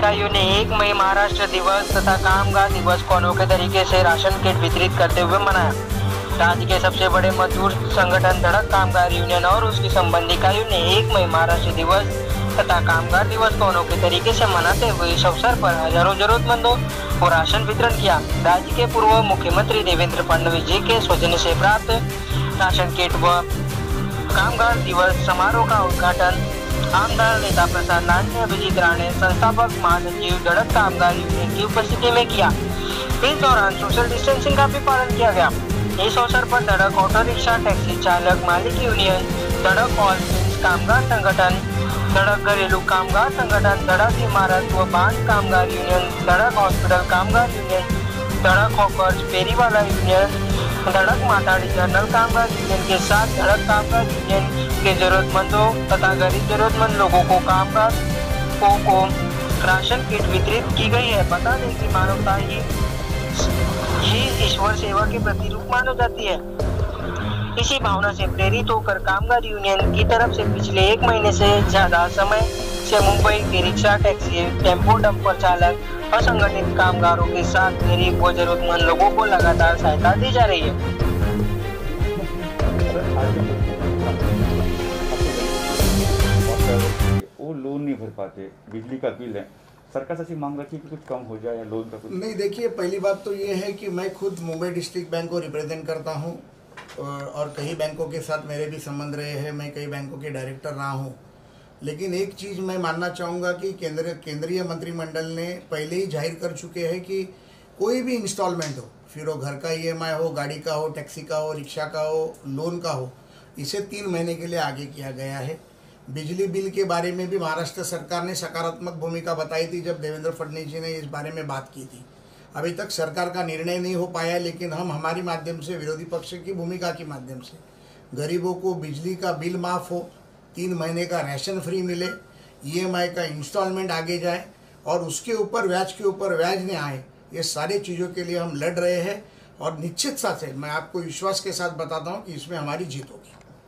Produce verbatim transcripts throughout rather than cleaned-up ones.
इकाइयों ने एक मई महाराष्ट्र दिवस तथा कामगार दिवस को अनोखे तरीके से राशन किट वितरित करते हुए मनाया। राज्य के सबसे बड़े मजदूर संगठन धड़क कामगार यूनियन और उसकी संबंधी इकाइयों ने एक मई महाराष्ट्र दिवस तथा कामगार दिवस को अनोखे तरीके से मनाते हुए इस अवसर पर हजारों जरूरतमंदों को राशन वितरण किया। राज्य के पूर्व मुख्यमंत्री देवेंद्र फडणवीस जी के सौजन्य से प्राप्त राशन किट व कामगार दिवस समारोह का उद्घाटन आमदार नेता प्रसाद लाल ने अभिजीत राणे, संस्थापक महासचिव धड़क कामगार यूनियन की उपस्थिति में किया। इस दौरान सोशल डिस्टेंसिंग का भी पालन किया गया। इस अवसर पर धड़क ऑटो रिक्शा, टैक्सी चालक मालिक यूनियन, धड़क ऑल फिल्म्स कामगार संगठन, धड़क घरेलू कामगार संगठन, धड़क इमारत व बांध कामगार यूनियन, धड़क हॉस्पिटल कामगार यूनियन, धड़क हॉकर्स फेरीवाला यूनियन, धड़क माताड़ी जनरल कामगार यूनियन के साथ धड़क कामगार यूनियन के जरूरतमंदों तथा गरीब जरूरतमंद लोगों को कामगार को, को राशन किट वितरित की गई है। बता दें कि मानवता ही ही ईश्वर सेवा के प्रतिरूप मानी जाती है। इसी भावना से प्रेरित होकर कामगार यूनियन की तरफ से पिछले एक महीने से ज्यादा समय से मुंबई के रिक्शा, टैक्सी, टेम्पो, डंपर चालक असंगठित कामगारों के साथ गरीब व जरूरतमंद लोगों को लगातार सहायता दी जा रही है। वो लोन नहीं भर पाते, बिजली का बिल है, सरकार से मांग रखी है कि कुछ कम हो जाए या लोन का कुछ। नहीं, देखिए, पहली बात तो ये है कि मैं खुद मुंबई डिस्ट्रिक्ट बैंक को रिप्रेजेंट करता हूँ और, और कई बैंकों के साथ मेरे भी संबंध रहे हैं। मैं कई बैंकों के डायरेक्टर रहा हूँ। लेकिन एक चीज़ मैं मानना चाहूँगा कि केंद्र केंद्रीय मंत्रिमंडल ने पहले ही जाहिर कर चुके हैं कि कोई भी इंस्टॉलमेंट हो, फिर वो घर का ईएमआई हो, गाड़ी का हो, टैक्सी का हो, रिक्शा का हो, लोन का हो, इसे तीन महीने के लिए आगे किया गया है। बिजली बिल के बारे में भी महाराष्ट्र सरकार ने सकारात्मक भूमिका बताई थी जब देवेंद्र फडणवीस जी ने इस बारे में बात की थी। अभी तक सरकार का निर्णय नहीं हो पाया, लेकिन हम हमारी माध्यम से, विरोधी पक्ष की भूमिका के माध्यम से, गरीबों को बिजली का बिल माफ़ हो, तीन महीने का राशन फ्री मिले, ईएमआई का इंस्टॉलमेंट आगे जाए और उसके ऊपर ब्याज के ऊपर ब्याज नहीं आए, ये सारी चीज़ों के लिए हम लड़ रहे हैं। और निश्चित सा से मैं आपको विश्वास के साथ बताता हूँ कि इसमें हमारी जीत होगी।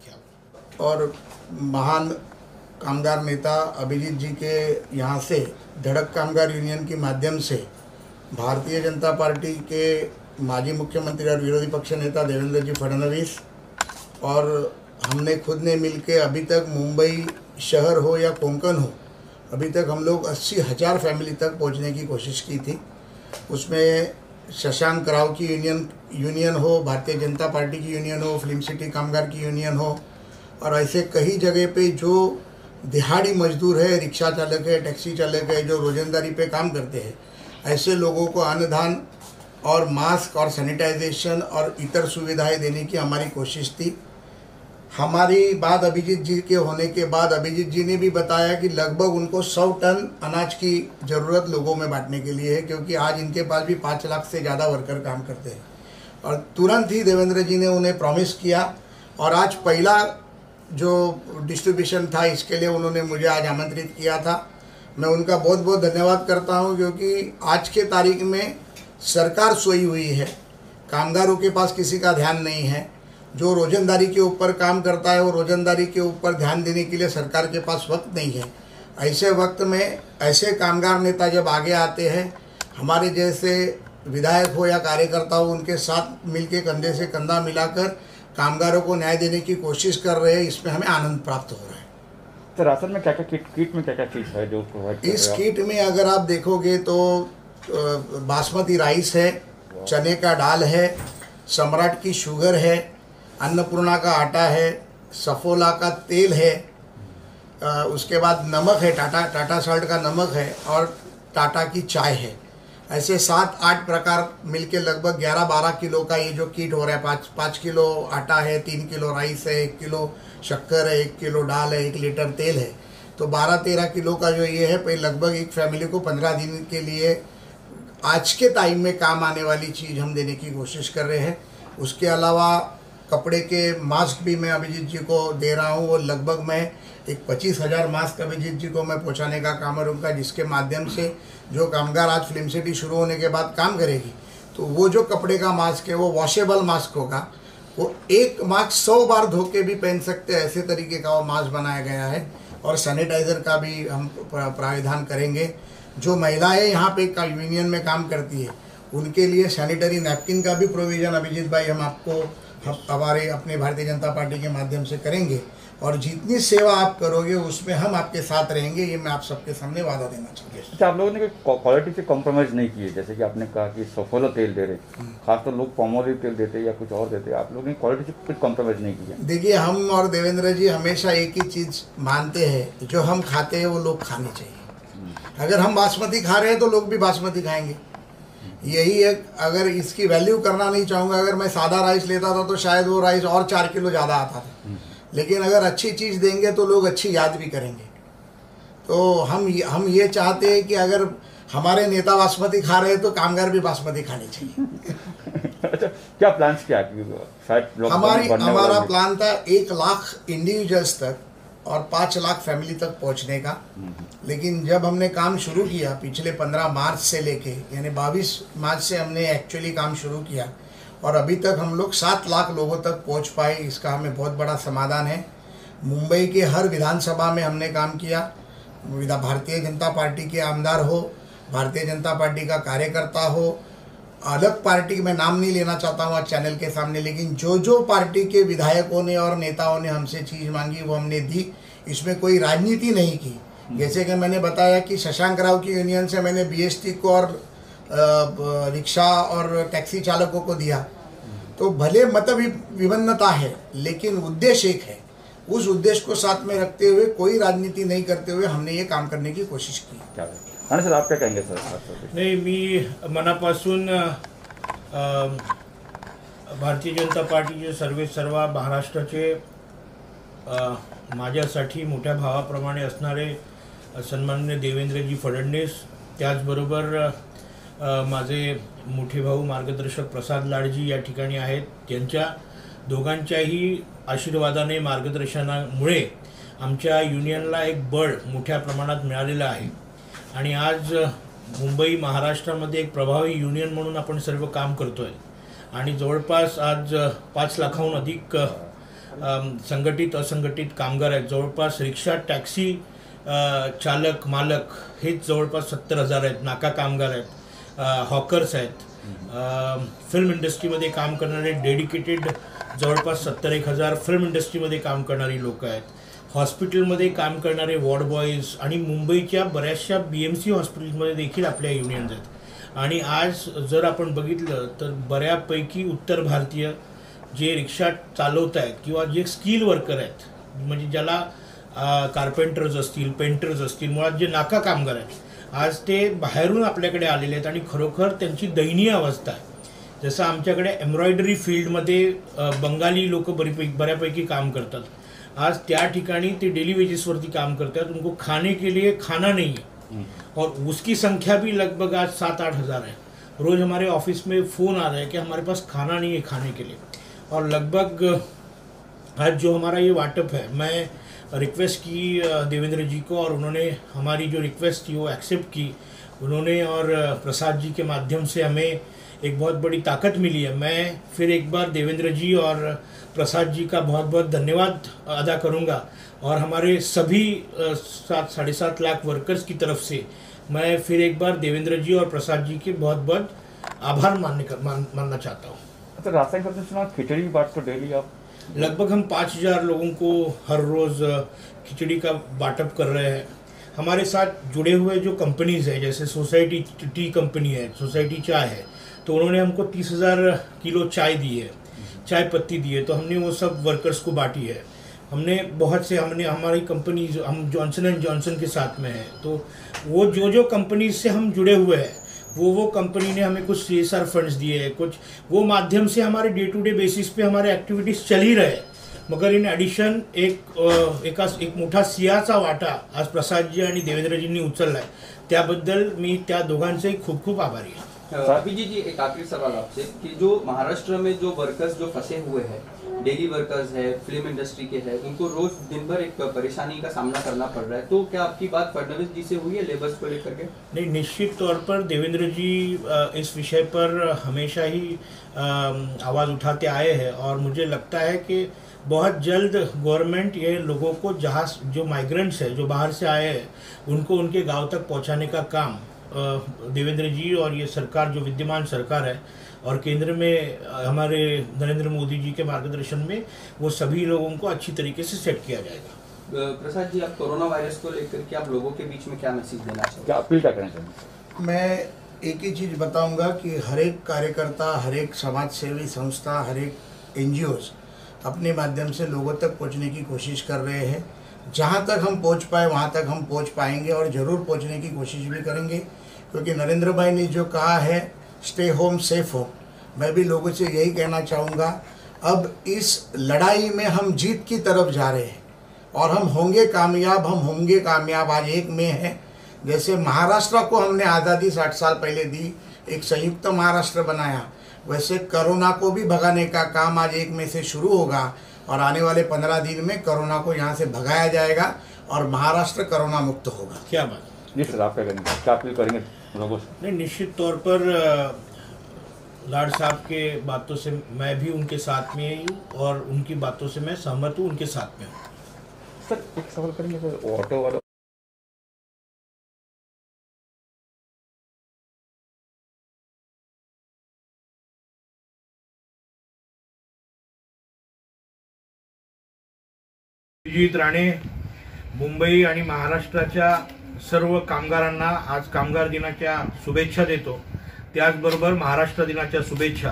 और महान कामगार नेता अभिजीत जी के यहाँ से धड़क कामगार यूनियन के माध्यम से भारतीय जनता पार्टी के माजी मुख्यमंत्री और विरोधी पक्ष नेता देवेंद्र जी फडणवीस और हमने खुद ने मिलके अभी तक मुंबई शहर हो या कोंकण हो, अभी तक हम लोग अस्सी हज़ार फैमिली तक पहुंचने की कोशिश की थी। उसमें शशांक राव की यूनियन यूनियन हो, भारतीय जनता पार्टी की यूनियन हो, फिल्म सिटी कामगार की यूनियन हो, और ऐसे कई जगह पे जो दिहाड़ी मजदूर है, रिक्शा चालक है, टैक्सी चालक है, जो रोजंदारी पे काम करते हैं, ऐसे लोगों को अन्नदान और मास्क और सैनिटाइजेशन और इतर सुविधाएं देने की हमारी कोशिश थी। हमारी बात अभिजीत जी के होने के बाद अभिजीत जी ने भी बताया कि लगभग उनको सौ टन अनाज की ज़रूरत लोगों में बांटने के लिए है, क्योंकि आज इनके पास भी पाँच लाख से ज़्यादा वर्कर काम करते हैं। और तुरंत ही देवेंद्र जी ने उन्हें प्रॉमिस किया और आज पहला जो डिस्ट्रीब्यूशन था इसके लिए उन्होंने मुझे आज आमंत्रित किया था। मैं उनका बहुत बहुत धन्यवाद करता हूं, क्योंकि आज के तारीख में सरकार सोई हुई है, कामगारों के पास किसी का ध्यान नहीं है। जो रोजंदारी के ऊपर काम करता है वो रोजंदारी के ऊपर ध्यान देने के लिए सरकार के पास वक्त नहीं है। ऐसे वक्त में ऐसे कामगार नेता जब आगे आते हैं, हमारे जैसे विधायक हो या कार्यकर्ता हो, उनके साथ मिलके कंधे से कंधा मिलाकर कामगारों को न्याय देने की कोशिश कर रहे हैं, इसमें हमें आनंद प्राप्त हो रहा है। तो राशन में क्या क्या किट किट में क्या क्या चीज़ है जो प्रोवाइड कर रहे हैं? इस किट में अगर आप देखोगे तो बासमती राइस है, चने का दाल है, सम्राट की शुगर है, अन्नपूर्णा का आटा है, सफोला का तेल है, उसके बाद नमक है, टाटा टाटा साल्ट का नमक है और टाटा की चाय है। ऐसे सात आठ प्रकार मिलके लगभग ग्यारह बारह किलो का ये जो किट हो रहा है। पाँच पाँच किलो आटा है, तीन किलो राइस है, एक किलो शक्कर है, एक किलो दाल है, एक लीटर तेल है, तो बारह तेरह किलो का जो ये है, पे लगभग एक फैमिली को पंद्रह दिन के लिए आज के टाइम में काम आने वाली चीज़ हम देने की कोशिश कर रहे हैं। उसके अलावा कपड़े के मास्क भी मैं अभिजीत जी को दे रहा हूँ, और लगभग मैं एक पच्चीस हज़ार मास्क अभिजीत जी को मैं पहुँचाने का काम करूँगा, जिसके माध्यम से जो कामगार आज फिल्म सिटी शुरू होने के बाद काम करेगी, तो वो जो कपड़े का मास्क है वो वॉशेबल मास्क होगा। वो एक मास्क सौ बार धो के भी पहन सकते हैं, ऐसे तरीके का वो मास्क बनाया गया है। और सैनिटाइज़र का भी हम प्राविधान करेंगे। जो महिलाएं यहाँ पे का यूनियन में काम करती है उनके लिए सैनिटरी नैपकिन का भी प्रोविज़न अभिजीत भाई हम आपको हम हमारे अपने भारतीय जनता पार्टी के माध्यम से करेंगे और जितनी सेवा आप करोगे उसमें हम आपके साथ रहेंगे, ये मैं आप सबके सामने वादा देना चाहूँगा। अच्छा, आप लोगों ने कोई क्वालिटी से कॉम्प्रोमाइज़ नहीं किए, जैसे कि आपने कहा कि सफोला तेल दे रहे, खास तो लोग पॉमोलिव तेल देते या कुछ और देते, आप लोगों ने क्वालिटी से कुछ कॉम्प्रोमाइज़ नहीं किया? देखिए, हम और देवेंद्र जी हमेशा एक ही चीज़ मानते हैं, जो हम खाते हैं वो लोग खानी चाहिए। अगर हम बासमती खा रहे हैं तो लोग भी बासमती खाएंगे, यही एक। अगर इसकी वैल्यू करना नहीं चाहूँगा, अगर मैं सादा राइस लेता था तो शायद वो राइस और चार किलो ज़्यादा आता था, लेकिन अगर अच्छी चीज़ देंगे तो लोग अच्छी याद भी करेंगे। तो हम हम ये चाहते हैं कि अगर हमारे नेता बासमती खा रहे हैं तो कामगार भी बासमती खानी चाहिए। अच्छा, क्या प्लान्स क्या शायद हमारी हमारा प्लान था एक लाख इंडिविजुअल्स तक और पाँच लाख फैमिली तक पहुंचने का, लेकिन जब हमने काम शुरू किया पिछले पंद्रह मार्च से लेके, यानी बाईस मार्च से हमने एक्चुअली काम शुरू किया और अभी तक हम लोग सात लाख लोगों तक पहुंच पाए, इसका हमें बहुत बड़ा समाधान है। मुंबई के हर विधानसभा में हमने काम किया, भारतीय जनता पार्टी के आमदार हो, भारतीय जनता पार्टी का कार्यकर्ता हो, अलग पार्टी में नाम नहीं लेना चाहता हूँ आज चैनल के सामने, लेकिन जो जो पार्टी के विधायकों ने और नेताओं ने हमसे चीज़ मांगी वो हमने दी। इसमें कोई राजनीति नहीं की। जैसे कि मैंने बताया कि शशांक राव की यूनियन से मैंने बीएसटी को और रिक्शा और टैक्सी चालकों को दिया, तो भले मत विभिन्नता है लेकिन उद्देश्य एक है। उस उद्देश्य को साथ में रखते हुए कोई राजनीति नहीं करते हुए हमने ये काम करने की कोशिश की। हाँ सर, आप क्या कहेंगे सर? नाही, मी मनापासून भारतीय जनता पार्टीचे सर्वे सर्व महाराष्ट्राचे माझ्यासाठी मोठ्या भावाप्रमाणे असणारे सन्माननीय देवेंद्रजी फडणवीस, त्याचबरोबर माझे मोठे भाऊ मार्गदर्शक प्रसाद लाडजी या ठिकाणी आहेत, त्यांच्या दोघांच्याही आशीर्वादाने मार्गदर्शनामुळे आमच्या युनियनला एक बळ मोठ्या प्रमाणात मिळालेलं आहे आणि आज मुंबई महाराष्ट्रामध्ये एक प्रभावी युनियन म्हणून आपण सर्व काम करतोय आणि जवळपास आज पाच लाखाहून अधिक संघटित असंघटित कामगार आहेत। जवळपास रिक्षा टॅक्सी चालक मालक हेच जवळपास सत्तर हजार आहेत, नाका कामगार आहेत, हॉकर्स आहेत, फिल्म इंडस्ट्रीमध्ये काम करणारे डेडिकेटेड जवळपास सत्तर एक हजार फिल्म इंडस्ट्रीमध्ये काम करणारी लोक आहेत, हॉस्पिटलमध्ये काम करणारे वॉर्ड बॉयज आणि मुंबईच्या बऱ्याचशा बी एम सी हॉस्पिटल्समध्ये देखील आपल्या युनियन्स आहेत। आणि आज जर आपण बघितलं तर बऱ्यापैकी उत्तर भारतीय जे रिक्षा चालवत आहेत किंवा जे स्किल वर्कर आहेत, म्हणजे ज्याला कार्पेंटर्स असतील, पेंटर्स असतील, मुळात जे नाका कामगार आहेत, आज ते बाहेरून आपल्याकडे आलेले आहेत आणि खरोखर त्यांची दयनीय अवस्था आहे। जसं आमच्याकडे एम्ब्रॉयडरी फील्डमध्ये बंगाली लोक बरीपैकी बऱ्यापैकी काम करतात, आज त्या ठिकाणी ते डेली वेजेसवरती काम करतात, उनको खाने के लिए खाना नहीं है और उसकी संख्या भी लगभग आज सात आठ हज़ार है। रोज़ हमारे ऑफिस में फ़ोन आ रहा है कि हमारे पास खाना नहीं है खाने के लिए, और लगभग आज जो हमारा ये वाटप है, मैं रिक्वेस्ट की देवेंद्र जी को और उन्होंने हमारी जो रिक्वेस्ट थी वो एक्सेप्ट की उन्होंने, और प्रसाद जी के माध्यम से हमें एक बहुत बड़ी ताकत मिली है। मैं फिर एक बार देवेंद्र जी और प्रसाद जी का बहुत बहुत धन्यवाद अदा करूंगा और हमारे सभी सात साढ़े सात लाख वर्कर्स की तरफ से मैं फिर एक बार देवेंद्र जी और प्रसाद जी के बहुत बहुत आभार मानने का मान, मानना चाहता हूँ। अच्छा, रास्ते में सुना खिचड़ी बाट तो डेली आप लगभग हम पाँच हज़ार लोगों को हर रोज़ खिचड़ी का बाटअप कर रहे हैं। हमारे साथ जुड़े हुए जो कंपनीज़ है, जैसे सोसाइटी टी कंपनी है, सोसाइटी चाय है, तो उन्होंने हमको तीस हज़ार किलो चाय दी है, चाय पत्ती दी है, तो हमने वो सब वर्कर्स को बांटी है। हमने बहुत से हमने हमारी कंपनी हम जॉनसन एंड जॉनसन के साथ में है, तो वो जो जो कंपनीज से हम जुड़े हुए हैं वो वो कंपनी ने हमें कुछ सी एस आर फंड्स दिए हैं, कुछ वो माध्यम से हमारे डे टू डे बेसिस पे हमारे ॲक्टिव्हिटीज चल ही रहे। मगर इन ॲडिशन एक एका एक मोठा सिंहाचा वाटा आज प्रसादजी आणि देवेंद्रजींनी उचलला आहे, त्याबद्दल मी त्या दोघांचे खूप खूप आभारी आहे। अभिजीत जी, एक आखिरी सवाल आपसे कि जो महाराष्ट्र में जो वर्कर्स जो फंसे हुए हैं, डेली वर्कर्स है, फिल्म इंडस्ट्री के हैं, उनको रोज दिन भर एक परेशानी का सामना करना पड़ रहा है, तो क्या आपकी बात फडणवीस जी से हुई है लेबर्स को लेकर के? नहीं, निश्चित तौर पर देवेंद्र जी इस विषय पर हमेशा ही आवाज़ उठाते आए हैं और मुझे लगता है कि बहुत जल्द गवर्नमेंट ये लोगों को जहाँ जो माइग्रेंट्स है जो बाहर से आए हैं उनको उनके गांव तक पहुँचाने का काम देवेंद्र जी और ये सरकार जो विद्यमान सरकार है और केंद्र में हमारे नरेंद्र मोदी जी के मार्गदर्शन में वो सभी लोगों को अच्छी तरीके से सेट किया जाएगा। प्रसाद जी, आप कोरोना वायरस को लेकर के आप लोगों के बीच में क्या मैसेज देना चाहते हैं, क्या अपील क्या करना चाहेंगे? मैं एक ही चीज़ बताऊंगा कि हर एक कार्यकर्ता, हर एक समाज सेवी संस्था, हर एक एनजीओज अपने माध्यम से लोगों तक पहुंचने की कोशिश कर रहे हैं। जहां तक हम पहुंच पाए वहां तक हम पहुंच पाएंगे और ज़रूर पहुंचने की कोशिश भी करेंगे, क्योंकि नरेंद्र भाई ने जो कहा है स्टे होम सेफ होम, मैं भी लोगों से यही कहना चाहूँगा। अब इस लड़ाई में हम जीत की तरफ जा रहे हैं और हम होंगे कामयाब, हम होंगे कामयाब। आज एक में है, जैसे महाराष्ट्र को हमने आज़ादी साठ साल पहले दी, एक संयुक्त महाराष्ट्र बनाया, वैसे कोरोना को भी भगाने का काम आज एक में से शुरू होगा और आने वाले पंद्रह दिन में कोरोना को यहाँ से भगाया जाएगा और महाराष्ट्र कोरोना मुक्त होगा। क्या बात जी सर, आप क्या करेंगे, क्या अपील करेंगे लोगों से? नहीं, निश्चित तौर पर लाड साहब के बातों से मैं भी उनके साथ में ही हूँ और उनकी बातों से मैं सहमत हूँ, उनके साथ में हूँ। सर एक सवाल करेंगे सर, ऑटो वालों अभिजीत राणे, मुंबई आणि महाराष्ट्राच्या सर्व कामगारांना आज कामगार दिनाच्या शुभेच्छा देतो। त्याचबरोबर महाराष्ट्र दिनाच्या शुभेच्छा।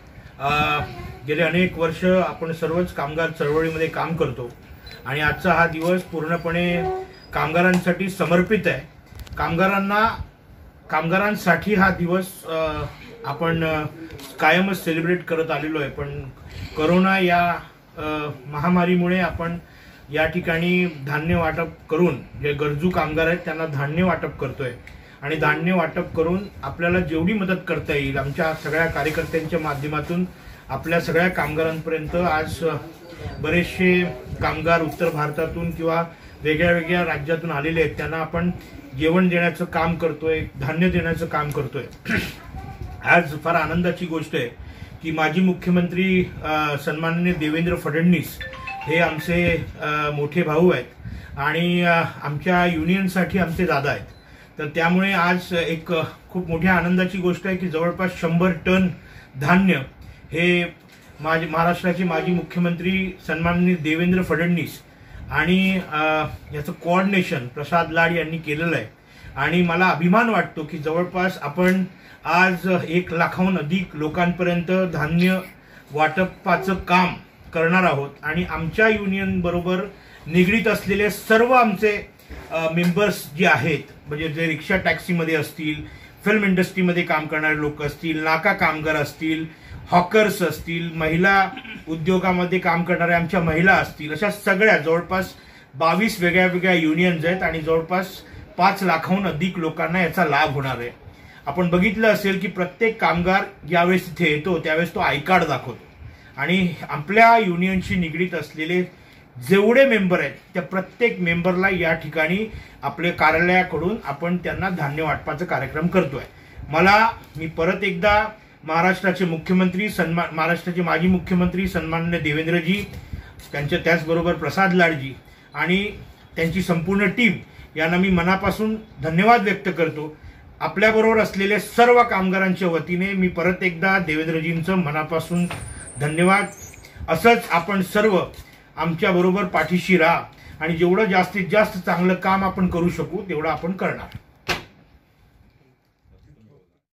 गेले अनेक वर्ष आपण सर्वच कामगार चळवळीमध्ये काम करतो आणि आजचा हा दिवस पूर्णपणे कामगारांसाठी समर्पित आहे। कामगारांना कामगारांसाठी हा दिवस आपण कायमच सेलिब्रेट करत आलेलो आहे, पण कोरोना या महामारीमुळे आपण या ठिकाणी धान्य वाटप करून जे गरजू कामगार आहेत त्यांना धान्य वाटप करतोय आणि धान्य वाटप करून आपल्याला जेवढी मदत करता येईल आमच्या सगळ्या कार्यकर्त्यांच्या माध्यमातून आपल्या सगळ्या कामगारांपर्यंत आज बरेचसे कामगार उत्तर भारतातून किंवा वेगळ्या वेगळ्या राज्यातून आलेले आहेत, त्यांना आपण जेवण देण्याचं काम करतोय, धान्य देण्याचं काम करतोय। आज फार आनंदाची गोष्ट आहे की माजी मुख्यमंत्री सन्माननीय देवेंद्र फडणवीस हे आमचे मोठे भाऊ आहेत आणि आमच्या युनियनसाठी आमचे दादा आहेत। तर त्यामुळे आज एक खूप मोठ्या आनंदाची गोष्ट आहे की जवळपास शंभर टन धान्य हे माजी महाराष्ट्राचे माजी मुख्यमंत्री सन्माननीय देवेंद्र फडणवीस आणि याचं कोऑर्डिनेशन प्रसाद लाड यांनी केलेलं आहे आणि मला अभिमान वाटतो की जवळपास आपण आज एक लाखाहून अधिक लोकांपर्यंत धान्य वाटपाचं काम करणार आहोत आणि आमच्या युनियन बरोबर निगडीत असलेले सर्व आमचे मेंबर्स जे आहेत, म्हणजे जे रिक्षा टॅक्सीमध्ये असतील, फिल्म इंडस्ट्रीमध्ये काम करणारे लोक असतील, नाका कामगार असतील, हॉकर्स असतील, महिला उद्योगामध्ये काम करणाऱ्या आमच्या महिला असतील, अशा सगळ्या जवळपास बावीस वेगळ्या वेगळ्या युनियन्स आहेत आणि जवळपास पाच लाखाहून अधिक लोकांना याचा लाभ होणार आहे। आपण बघितलं असेल की प्रत्येक कामगार ज्यावेळेस इथे येतो त्यावेळेस तो आय कार्ड दाखवतो आणि आपल्या युनियनशी निगडीत असलेले जेवढे मेंबर आहेत त्या प्रत्येक मेंबरला या ठिकाणी आपल्या कार्यालयाकडून आपण त्यांना धान्य वाटपाचा कार्यक्रम करतोय। मला मी परत एकदा महाराष्ट्राचे मुख्यमंत्री सन्मान महाराष्ट्राचे माजी मुख्यमंत्री सन्माननीय देवेंद्रजी, त्यांच्या त्याचबरोबर प्रसाद लाडजी आणि त्यांची संपूर्ण टीम यांना मी मनापासून धन्यवाद व्यक्त करतो। आपल्याबरोबर असलेले सर्व कामगारांच्या वतीने मी परत एकदा देवेंद्रजींचं मनापासून धन्यवाद। असंच आपण सर्व आमच्या बरोबर पाठीशी राहा आणि जेवढं जास्तीत जास्त चांगलं काम आपण करू शकू तेवढं आपण करणार।